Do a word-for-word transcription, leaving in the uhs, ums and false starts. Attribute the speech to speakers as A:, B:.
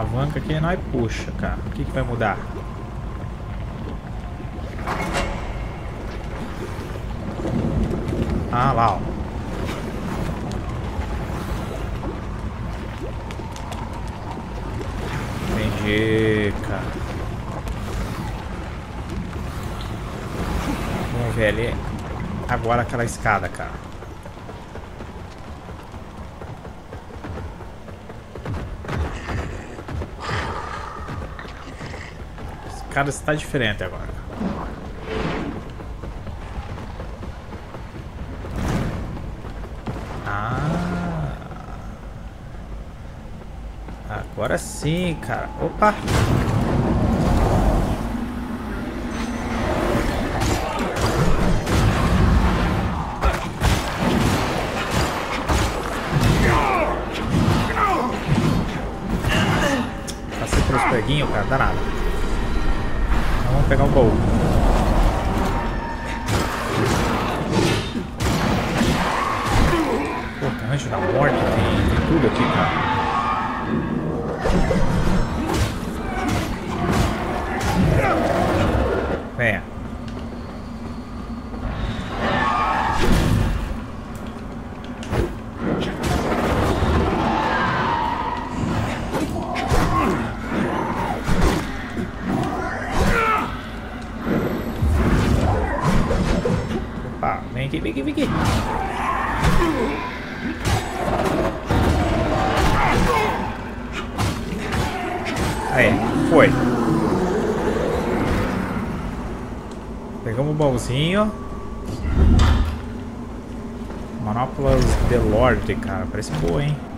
A: Alavanca aqui nós puxa, cara. O que que vai mudar? Ah, lá, ó. Entendi, cara. Vamos ver ali. Agora aquela escada, cara. A escada está diferente agora. Agora sim, cara. Opa! Passei pelos preguinhos, cara. Dá nada. Então vamos pegar o baú. Pô, tem anjo da morte. Tem, tem tudo aqui, cara. Venha. Opa, vem aqui, vem aqui, vem aqui. Aí, foi. Pegamos o baúzinho. Manoplas de Lorde, cara. Parece boa, hein?